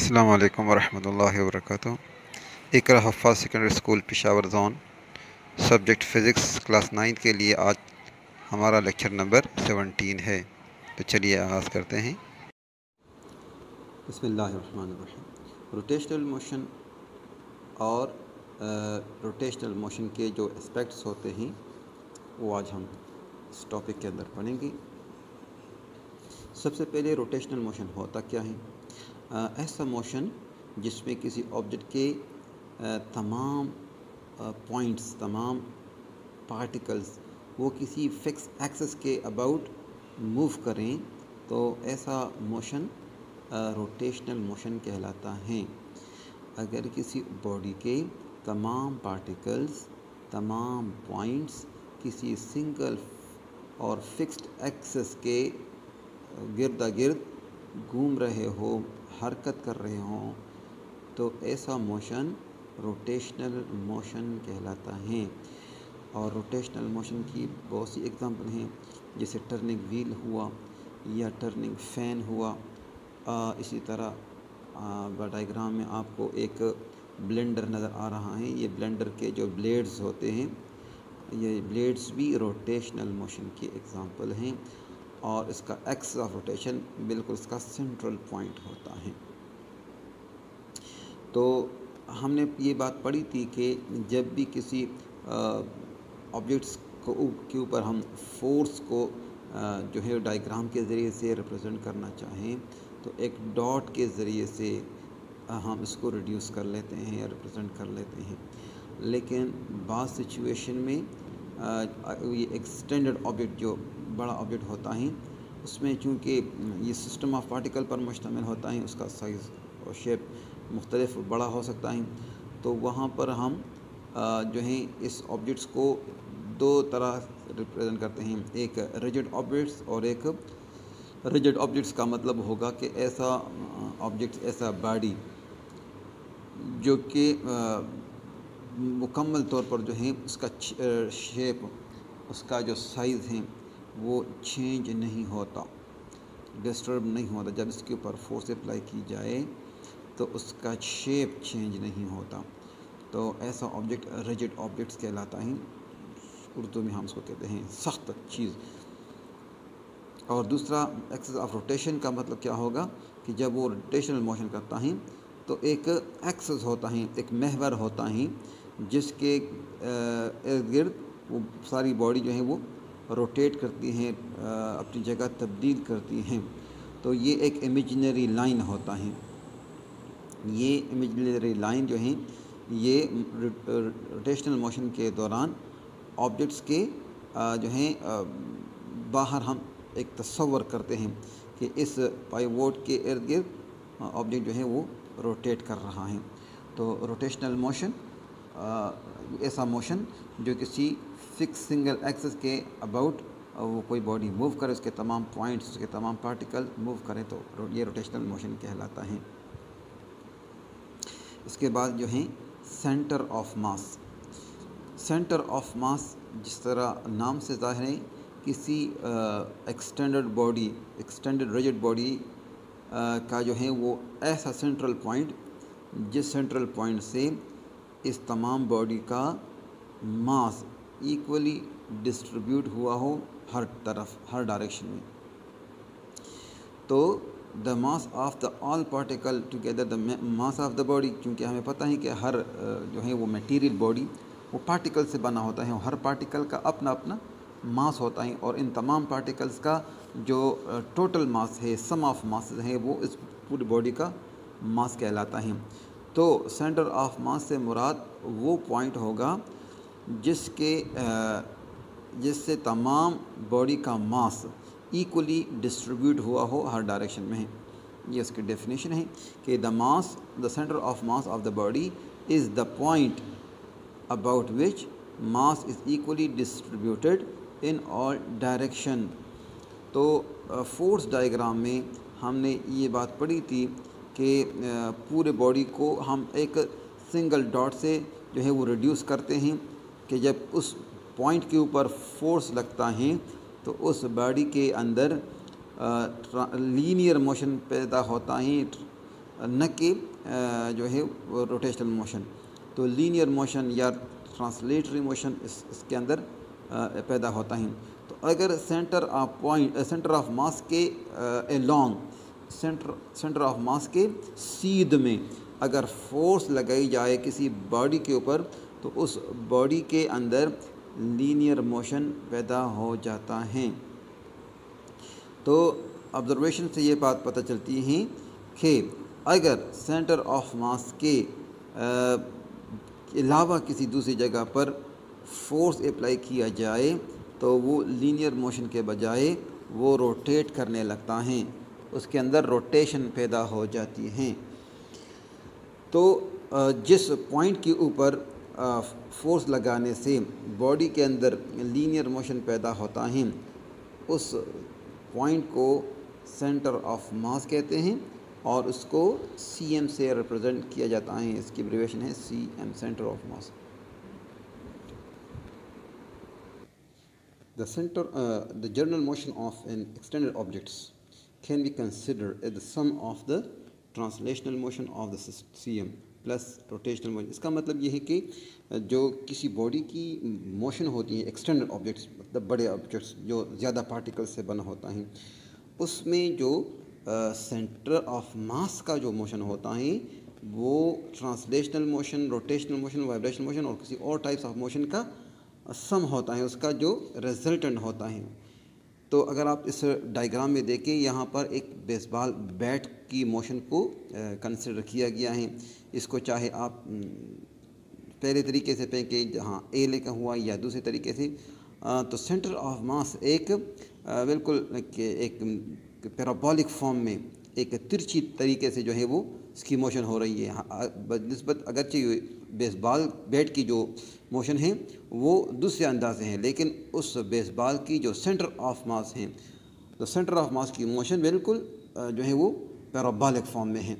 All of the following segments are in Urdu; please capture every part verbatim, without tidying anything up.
السلام علیکم ورحمۃ اللہ وبرکاتہ۔ Iqra Huffaz secondary school Peshawar zone, subject physics, class ninth کے لیے آج ہمارا لیکچر نمبر سیونٹین ہے۔ تو چلیے آغاز کرتے ہیں۔ بسم اللہ الرحمن الرحیم۔ روٹیشنل موشن اور روٹیشنل موشن کے جو اسپیکٹس ہوتے ہیں وہ آج ہم اس ٹاپک کے اندر پڑھیں گے۔ سب سے پہلے روٹیشنل موشن ہوتا کیا ہے؟ ایسا موشن جس میں کسی آبجیکٹ کے تمام پوائنٹس، تمام پارٹیکلز وہ کسی فکس ایکسس کے اباؤٹ موو کریں تو ایسا موشن روٹیشنل موشن کہلاتا ہے۔ اگر کسی باڈی کے تمام پارٹیکلز، تمام پوائنٹس کسی سنگل اور فکسڈ ایکسس کے گرد گرد گھوم رہے ہو، حرکت کر رہے ہوں تو ایسا موشن روٹیشنل موشن کہلاتا ہے۔ اور روٹیشنل موشن کی بہت سی اگزامپل ہیں، جیسے ٹرننگ ویل ہوا یا ٹرننگ فین ہوا۔ آ, اسی طرح ڈائیگرام میں آپ کو ایک بلینڈر نظر آ رہا ہے۔ یہ بلینڈر کے جو بلیڈز ہوتے ہیں، یہ بلیڈز بھی روٹیشنل موشن کی اگزامپل ہیں، اور اس کا ایکس آف روٹیشن بالکل اس کا سینٹرل پوائنٹ ہوتا ہے۔ تو ہم نے یہ بات پڑھی تھی کہ جب بھی کسی آبجیکٹس کو کے اوپر ہم فورس کو جو ہے ڈائیگرام کے ذریعے سے ریپرزینٹ کرنا چاہیں تو ایک ڈاٹ کے ذریعے سے ہم اس کو ریڈیوس کر لیتے ہیں یا ریپرزینٹ کر لیتے ہیں، لیکن بعض سچویشن میں یہ ایکسٹینڈڈ آبجیکٹ جو بڑا آبجیکٹ ہوتا ہے، اس میں چونکہ یہ سسٹم آف پارٹیکل پر مشتمل ہوتا ہے، اس کا سائز اور شیپ مختلف بڑا ہو سکتا ہے، تو وہاں پر ہم جو ہیں اس آبجیکٹس کو دو طرح ریپرزینٹ کرتے ہیں، ایک ریجڈ آبجیکٹس اور ایک ریجڈ آبجیکٹس کا مطلب ہوگا کہ ایسا آبجیکٹ، ایسا باڈی جو کہ مکمل طور پر جو ہے اس کا شیپ، اس کا جو سائز ہے وہ چینج نہیں ہوتا، ڈسٹرب نہیں ہوتا۔ جب اس کے اوپر فورس اپلائی کی جائے تو اس کا شیپ چینج نہیں ہوتا، تو ایسا آبجیکٹ ریجڈ آبجیکٹس کہلاتا ہے۔ اردو میں ہم اس کو کہتے ہیں سخت چیز۔ اور دوسرا ایکسس آف روٹیشن کا مطلب کیا ہوگا کہ جب وہ روٹیشنل موشن کرتا ہے تو ایک ایکسس ہوتا ہے، ایک محور ہوتا ہے جس کے ارد گرد وہ ساری باڈی جو ہے وہ روٹیٹ کرتی ہیں، اپنی جگہ تبدیل کرتی ہیں، تو یہ ایک امیجنری لائن ہوتا ہے۔ یہ امیجنری لائن جو ہیں یہ روٹیشنل موشن کے دوران آبجیکٹس کے جو ہیں باہر ہم ایک تصور کرتے ہیں کہ اس پائیوٹ کے ارد گرد آبجیکٹ جو ہے وہ روٹیٹ کر رہا ہے۔ تو روٹیشنل موشن ایسا موشن جو کسی فکس سنگل ایکسس کے اباؤٹ وہ کوئی باڈی موو کرے، اس کے تمام پوائنٹس، اس کے تمام پارٹیکل موو کریں تو یہ روٹیشنل موشن کہلاتا ہے۔ اس کے بعد جو ہیں centre of mass. Centre of mass جس طرح نام سے ظاہر ہے، کسی extended body, extended rigid body کا جو ہے وہ ایسا سینٹرل پوائنٹ جس سینٹرل پوائنٹ سے اس تمام باڈی کا ماس ایکولی ڈسٹریبیوٹ ہوا ہو ہر طرف، ہر ڈائریکشن میں۔ تو the mass of the all particle together the mass of the body, کیونکہ ہمیں پتہ ہے کہ ہر جو ہے وہ میٹیریل باڈی وہ پارٹیکل سے بنا ہوتا ہے، ہر پارٹیکل کا اپنا اپنا ماس ہوتا ہے، اور ان تمام پارٹیکلز کا جو ٹوٹل ماس ہے، سم آف ماسز ہے، وہ اس پوری باڈی کا ماس کہلاتا ہے۔ تو سینٹر آف ماس سے مراد وہ پوائنٹ ہوگا جس کے جس سے تمام باڈی کا ماس ایکولی ڈسٹریبیوٹ ہوا ہو ہر ڈائریکشن میں ہے۔ یہ اس کی ڈیفینیشن ہے کہ the mass the centre of mass of the body is the point about which mass is equally distributed in all direction۔ تو فورس ڈائیگرام میں ہم نے یہ بات پڑھی تھی کہ پورے باڈی کو ہم ایک سنگل ڈاٹ سے جو ہے وہ ریڈیوس کرتے ہیں کہ جب اس پوائنٹ کے اوپر فورس لگتا ہے تو اس باڈی کے اندر لینئر موشن پیدا ہوتا ہے، نہ کہ جو ہے روٹیشنل موشن. تو لینئر موشن یا ٹرانسلیٹری موشن اس اس کے اندر پیدا ہوتا ہے. تو اگر centre of point centre of mass کے along centre centre of mass کے سیدھ میں اگر فورس لگائی جائے کسی باڈی کے اوپر تو اس باڈی کے اندر لینئر موشن پیدا ہو جاتا ہے. تو آبزرویشن سے یہ بات پتہ چلتی ہے کہ اگر سینٹر آف ماس کے علاوہ کسی دوسری جگہ پر فورس اپلائی کیا جائے تو وہ لینئر موشن کے بجائے وہ روٹیٹ کرنے لگتا ہے, اس کے اندر روٹیشن پیدا ہو جاتی ہیں. تو جس پوائنٹ کے اوپر فورس لگانے سے باڈی کے اندر لینئر موشن پیدا ہوتا ہے اس پوائنٹ کو سینٹر آف ماس کہتے ہیں اور اس کو سی ایم سے ریپرزینٹ کیا جاتا ہے. اس کی ایبریویشن ہے C M, centre of mass. The center, uh, the general motion of an extended objects can be considered as the sum of the translational motion of the C M plus rotational motion. اس کا مطلب یہ ہے کہ جو کسی باڈی کی موشن ہوتی ہیں ایکسٹینڈڈ آبجیکٹس, مطلب بڑے آبجیکٹس جو زیادہ پارٹیکل سے بنا ہوتا ہے, اس میں جو سینٹر آف ماس کا جو موشن ہوتا ہے وہ translational motion, rotational motion, vibrational motion اور کسی اور ٹائپس آف موشن کا سم ہوتا ہے, اس کا جو ریزلٹنٹ ہوتا ہے. تو اگر آپ اس ڈائیگرام میں دیکھیں یہاں پر ایک بیس بال بیٹ کی موشن کو کنسیڈر کیا گیا ہے. اس کو چاہے آپ پہلے طریقے سے پھینکیں جہاں اے لکھا ہوا یا دوسرے طریقے سے, تو سینٹر آف ماس ایک بالکل ایک پیرابولک فارم میں ایک ترچھی طریقے سے جو ہے وہ اس کی موشن ہو رہی ہے. نسبت اگرچہ بیس بال بیٹ کی جو موشن ہے وہ دوسرے انداز سے ہیں, لیکن اس بیس بال کی جو سینٹر آف ماس ہیں تو سینٹر آف ماس کی موشن بالکل جو ہے وہ پیرابولک فارم میں ہے.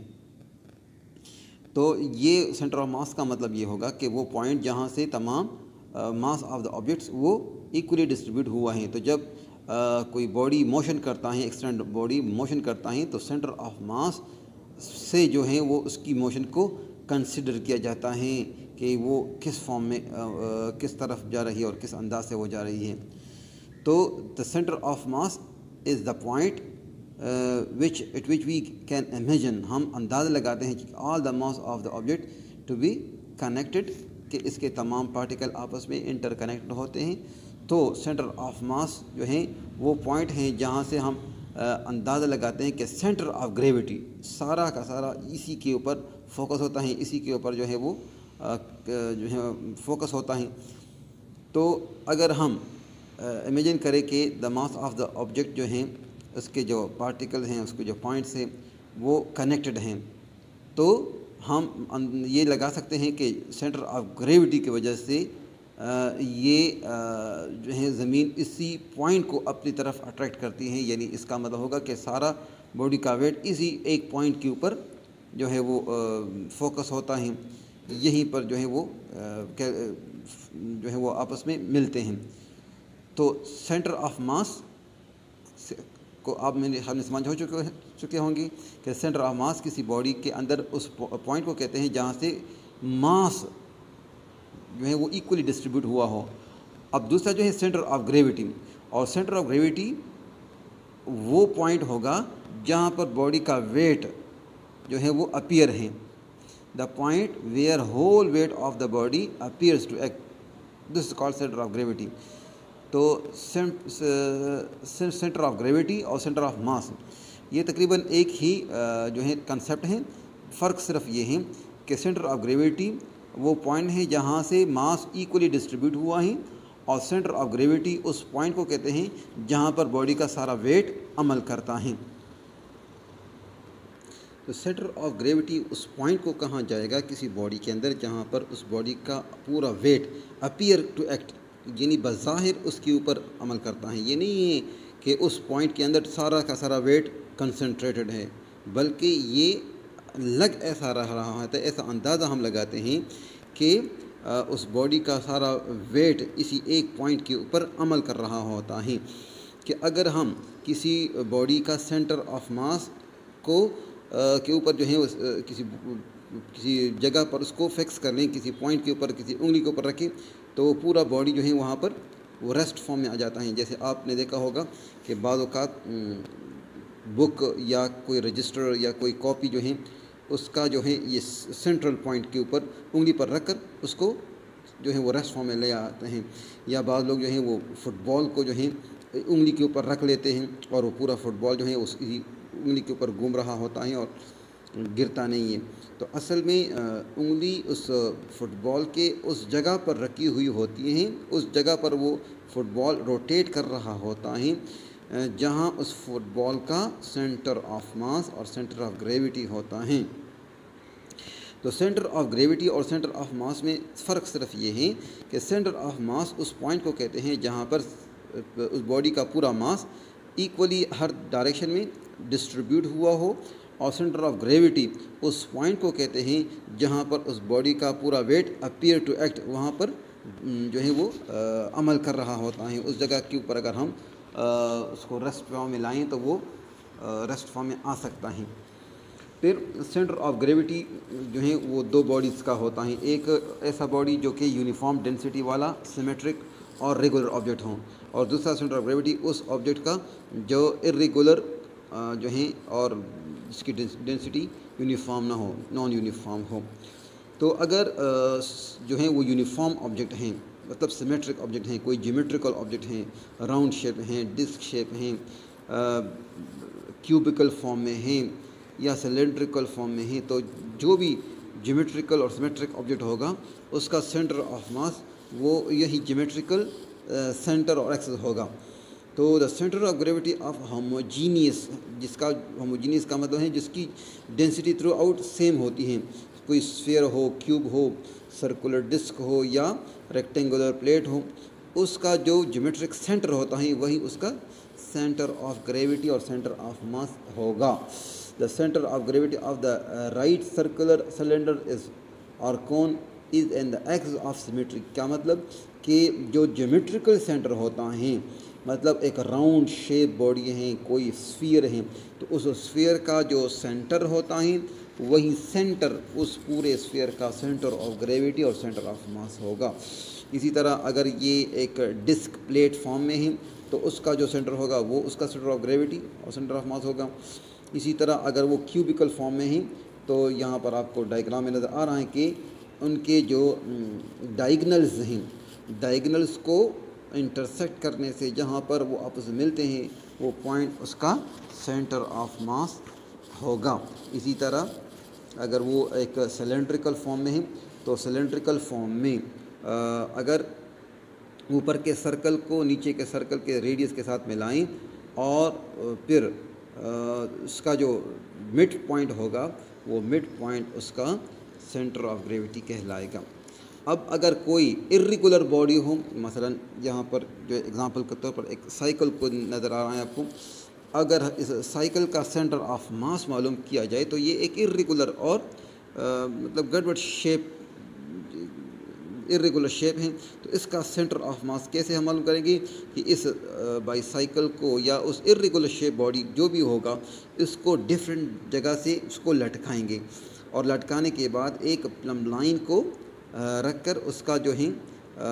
تو یہ سینٹر آف ماس کا مطلب یہ ہوگا کہ وہ پوائنٹ جہاں سے تمام ماس آف دا آبجیکٹس وہ ایکولی ڈسٹریبیوٹ ہوا ہے. تو جب کوئی باڈی موشن کرتا ہے, ایکسٹینڈ باڈی موشن کرتا ہے, تو سینٹر آف ماس سے جو ہے وہ اس کی موشن کو کنسیڈر کیا جاتا ہے کہ وہ کس فارم میں کس طرف جا رہی ہے اور کس انداز سے وہ جا رہی ہے. تو the centre of mass is the point which at which we can imagine, ہم اندازہ لگاتے ہیں کہ all the mass of the object to be connected, کہ اس کے تمام پارٹیکل آپس میں انٹر کنیکٹ ہوتے ہیں. تو سینٹر آف ماس جو ہیں وہ پوائنٹ ہیں جہاں سے ہم اندازہ لگاتے ہیں کہ سینٹر آف گریویٹی سارا کا سارا اسی کے اوپر فوکس ہوتا ہے, اسی کے اوپر جو ہے وہ جو ہے فوکس ہوتا ہے. تو اگر ہم امیجن کریں کہ the mass of the object جو ہیں اس کے جو پارٹیکل ہیں, اس کے جو پوائنٹس ہیں وہ کنیکٹڈ ہیں, تو ہم یہ لگا سکتے ہیں کہ سینٹر آف گریویٹی کی وجہ سے یہ جو ہے زمین اسی پوائنٹ کو اپنی طرف اٹریکٹ کرتی ہیں. یعنی اس کا مطلب ہوگا کہ سارا باڈی کا ویٹ اسی ایک پوائنٹ کے اوپر جو ہے وہ فوکس ہوتا ہے, یہیں پر جو ہے وہ جو ہے وہ آپس میں ملتے ہیں. تو سینٹر آف ماس کو آپ میں نے ہم نے سمجھ ہو چکے چکے ہوں گے کہ سینٹر آف ماس کسی باڈی کے اندر اس پوائنٹ کو کہتے ہیں جہاں سے ماس جو ہے وہ ایکولی ڈسٹریبیوٹ ہوا ہو. اب دوسرا جو ہے سینٹر آف گریویٹی, اور سینٹر آف گریویٹی وہ پوائنٹ ہوگا جہاں پر باڈی کا ویٹ جو ہے وہ اپیئر ہیں, the point where whole weight of the body appears to act, this is called center of gravity. تو سینٹر آف گریویٹی اور سینٹر آف ماس یہ تقریباً ایک ہی جو ہے کنسیپٹ ہیں, فرق صرف یہ ہے کہ سینٹر آف گریویٹی وہ پوائنٹ ہے جہاں سے ماس ایکولی ڈسٹریبیوٹ ہوا ہے, اور سینٹر آف گریویٹی اس پوائنٹ کو کہتے ہیں جہاں پر باڈی کا سارا ویٹ عمل کرتا ہے. تو سینٹر آف گریویٹی اس پوائنٹ کو کہاں جائے گا کسی باڈی کے اندر جہاں پر اس باڈی کا پورا ویٹ اپیئر ٹو ایکٹ, یعنی بظاہر اس کے اوپر عمل کرتا ہے. یہ نہیں ہے کہ اس پوائنٹ کے اندر سارا کا سارا ویٹ کنسنٹریٹڈ ہے, بلکہ یہ لگ ایسا رہا ہے, ایسا اندازہ ہم لگاتے ہیں کہ اس باڈی کا سارا ویٹ اسی ایک پوائنٹ کے اوپر عمل کر رہا ہوتا ہے. کہ اگر ہم کسی باڈی کا سینٹر آف ماس کو کے اوپر جو ہے کسی کسی جگہ پر اس کو فکس کر لیں، کسی پوائنٹ کے اوپر کسی انگلی کے اوپر رکھیں تو وہ پورا باڈی جو ہے وہاں پر وہ ریسٹ فارم میں آ جاتا ہے. جیسے آپ نے دیکھا ہوگا کہ بعض اوقات بک یا کوئی رجسٹر یا کوئی کاپی جو ہے اس کا جو ہے یہ سینٹرل پوائنٹ کے اوپر انگلی پر رکھ کر اس کو جو ہے وہ ریسٹ فارم میں لے آتے ہیں. یا بعض لوگ جو ہیں وہ فٹ بال کو جو ہے انگلی کے اوپر رکھ لیتے ہیں اور وہ پورا فٹ بال جو ہے اس کی انگلی کے اوپر گھوم رہا ہوتا ہے اور گرتا نہیں ہے. تو اصل میں انگلی اس فٹ بال کے اس جگہ پر رکھی ہوئی ہوتی ہیں، اس جگہ پر وہ فٹ بال روٹیٹ کر رہا ہوتا ہے جہاں اس فٹ بال کا سینٹر آف ماس اور سینٹر آف گریویٹی ہوتا ہے. تو سینٹر آف گریویٹی اور سینٹر آف ماس میں فرق صرف یہ ہے کہ سینٹر آف ماس اس پوائنٹ کو کہتے ہیں جہاں پر اس باڈی کا پورا ماس ایکولی ہر ڈائریکشن میں ڈسٹریبیوٹ ہوا ہو، اور سینٹر آف گریویٹی اس پوائنٹ کو کہتے ہیں جہاں پر اس باڈی کا پورا ویٹ اپیئر ٹو ایکٹ وہاں پر جو ہے وہ عمل کر رہا ہوتا ہے. اس جگہ کے اوپر اگر ہم اس کو ریسٹ فارم میں لائیں تو وہ ریسٹ فارم میں آ سکتا ہے. پھر سینٹر آف گریویٹی جو ہے وہ دو باڈیز کا ہوتا ہے. ایک ایسا باڈی جو کہ یونیفارم ڈینسٹی والا سیمیٹرک اور ریگولر آبجیکٹ ہوں، اور دوسرا سینٹر آف گریویٹی اس آبجیکٹ کا جو ارریگولر جو ہیں اور جس کی ڈینسٹی یونیفارم نہ ہو، نان یونیفارم ہو. تو اگر جو ہیں وہ یونیفارم آبجیکٹ ہیں، مطلب سیمیٹرک آبجیکٹ ہیں، کوئی جیومیٹریکل آبجیکٹ ہیں، راؤنڈ شیپ ہیں، ڈسک شیپ ہیں، کیوبیکل فارم میں ہیں یا سلینڈریکل فارم میں ہیں، تو جو بھی جیومیٹریکل اور سیمیٹرک آبجیکٹ ہوگا اس کا سینٹر آف ماس وہ یہی جیومیٹریکل سینٹر اور ایکسس ہوگا. تو the centre of gravity of homogeneous, جس کا ہوموجینیس کا مطلب ہے جس کی ڈینسٹی تھرو آؤٹ سیم ہوتی ہیں، کوئی اسفیئر ہو، کیوب ہو، سرکولر ڈسک ہو یا ریکٹینگولر پلیٹ ہو، اس کا جو جیومیٹرک سینٹر ہوتا ہے وہی اس کا سینٹر آف گریویٹی اور سینٹر آف ماس ہوگا. The center of gravity of the uh, right circular cylinder is or cone is in the axis of symmetry. کیا مطلب کہ جو جیومیٹریکل سینٹر ہوتا ہے، مطلب ایک راؤنڈ شیپ باڈی ہیں، کوئی اسفیئر ہیں، تو اس اسفیئر کا جو سینٹر ہوتا ہے وہی سینٹر اس پورے اسفیئر کا سینٹر آف گریویٹی اور سینٹر آف ماس ہوگا. اسی طرح اگر یہ ایک ڈسک پلیٹ فارم میں ہے تو اس کا جو سینٹر ہوگا وہ اس کا سینٹر آف گریویٹی اور سینٹر آف ماس ہوگا. اسی طرح اگر وہ کیوبیکل فارم میں ہیں تو یہاں پر آپ کو ڈائیگرام میں نظر آ رہا ہے کہ ان کے جو ڈائیگنلز ہیں، ڈائیگنلز کو انٹرسیکٹ کرنے سے جہاں پر وہ آپس میں ملتے ہیں وہ پوائنٹ اس کا سینٹر آف ماس ہوگا. اسی طرح اگر وہ ایک سلینڈریکل فارم میں ہیں تو سلینڈریکل فارم میں اگر اوپر کے سرکل کو نیچے کے سرکل کے ریڈیس کے ساتھ ملائیں اور پھر اس کا جو مڈ پوائنٹ ہوگا وہ مڈ پوائنٹ اس کا سینٹر آف گریویٹی کہلائے گا. اب اگر کوئی ارریگولر باڈی ہو، مثلا یہاں پر جو ایگزامپل کے طور پر ایک سائیکل کو نظر آ رہا ہے آپ کو، اگر اس سائیکل کا سینٹر آف ماس معلوم کیا جائے تو یہ ایک ارریگولر اور مطلب گڑبڑ شیپ ارریگولر شیپ ہیں، تو اس کا سینٹر آف ماس کیسے ہم معلوم کریں گے کہ اس بائی سائیکل کو یا اس ارریگولر شیپ باڈی جو بھی ہوگا اس کو ڈفرینٹ جگہ سے اس کو لٹکائیں گے، اور لٹکانے کے بعد ایک پلم لائن کو رکھ کر اس کا جو ہے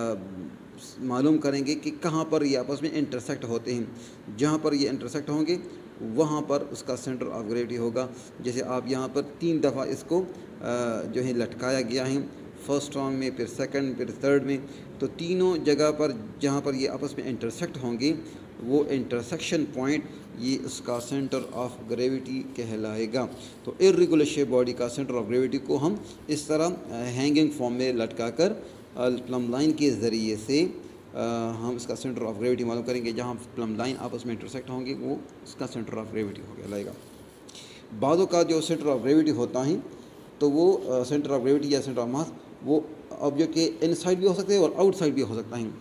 معلوم کریں گے کہ کہاں پر یہ آپس میں انٹرسیکٹ ہوتے ہیں. جہاں پر یہ انٹرسیکٹ ہوں گے وہاں پر اس کا سینٹر آف گریویٹی ہوگا. جیسے آپ یہاں پر تین دفعہ اس کو جو ہے لٹکایا گیا ہے، فرسٹ رانگ میں، پھر سیکنڈ، پھر تھرڈ میں، تو تینوں جگہ پر جہاں پر یہ آپس میں انٹرسیکٹ ہوں گے وہ انٹرسیکشن پوائنٹ یہ اس کا سینٹر آف گریویٹی کہلائے گا. تو ارریگولر شیپ باڈی کا سینٹر آف گریویٹی کو ہم اس طرح ہینگنگ فارم میں لٹکا کر پلم لائن کے ذریعے سے ہم اس کا سینٹر آف گریویٹی معلوم کریں گے. جہاں پلم لائن آپس میں انٹرسیکٹ ہوں گے وہ اس کا سینٹر آف گریویٹی ہو کہلائے گا. بعضوں کا جو سینٹر آف گریویٹی ہوتا ہے تو وہ سینٹر آف گریویٹی یا سینٹر آف ماس وہ آبجیکٹ کے ان سائڈ بھی ہو سکتے ہیں اور آؤٹ سائڈ بھی ہو سکتا ہے.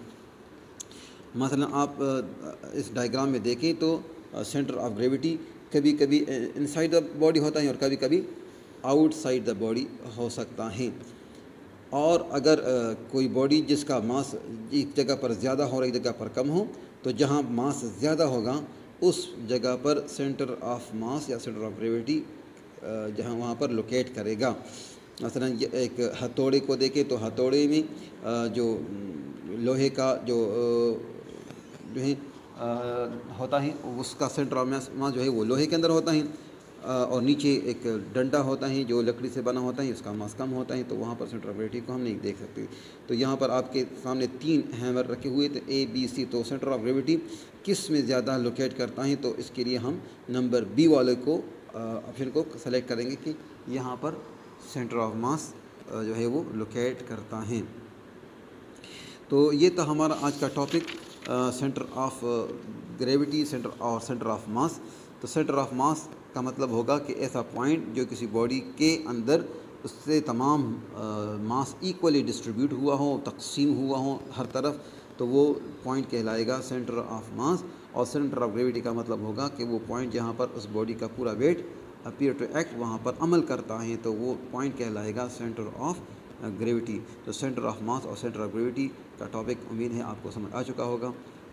مثلا آپ اس ڈائیگرام میں دیکھیں تو سینٹر آف گریویٹی کبھی کبھی ان سائڈ دا باڈی ہوتا ہے اور کبھی کبھی آؤٹ سائڈ دا باڈی ہو سکتا ہے. اور اگر کوئی باڈی جس کا ماس ایک جگہ پر زیادہ ہو اور ایک جگہ پر کم ہو تو جہاں ماس زیادہ ہوگا اس جگہ پر سینٹر آف ماس یا سینٹر آف گریویٹی جہاں وہاں پر لوکیٹ کرے گا۔ مثلا ایک ہتھوڑے کو دیکھیں تو ہتھوڑے میں جو لوہے کا جو جو ہے ہوتا ہے اس کا سینٹر آف ماس جو ہے وہ لوہے کے اندر ہوتا ہے، اور نیچے ایک ڈنڈا ہوتا ہے جو لکڑی سے بنا ہوتا ہے، اس کا ماس کم ہوتا ہے، تو وہاں پر سینٹر آف گریویٹی کو ہم نہیں دیکھ سکتے۔ تو یہاں پر آپ کے سامنے تین ہیمر رکھے ہوئے تھے اے بی سی، تو سینٹر آف گریویٹی کس میں زیادہ لوکیٹ کرتا ہے، تو اس کے لیے ہم نمبر بی والے کو آپشن کو سلیکٹ کریں گے کہ یہاں پر سینٹر آف ماس جو ہے وہ لوکیٹ کرتا ہے۔ تو یہ تھا ہمارا آج کا topic, center of gravity center اور سینٹر آف ماس۔ تو سینٹر آف ماس کا مطلب ہوگا کہ ایسا پوائنٹ جو کسی باڈی کے اندر اس سے تمام ماس ایکولی ڈسٹریبیوٹ ہوا ہو، تقسیم ہوا ہو ہر طرف، تو وہ پوائنٹ کہلائے گا سینٹر آف ماس۔ اور سینٹر آف گریویٹی کا مطلب ہوگا کہ وہ پوائنٹ جہاں پر اس باڈی کا پورا ویٹ اپیئر ٹو ایکٹ وہاں پر عمل کرتا ہے، تو وہ پوائنٹ کہلائے گا سینٹر آف گریویٹی۔ تو سینٹر آف ماس اور سینٹر آف گریویٹی کا ٹاپک امید ہے آپ کو سمجھ آ چکا ہوگا۔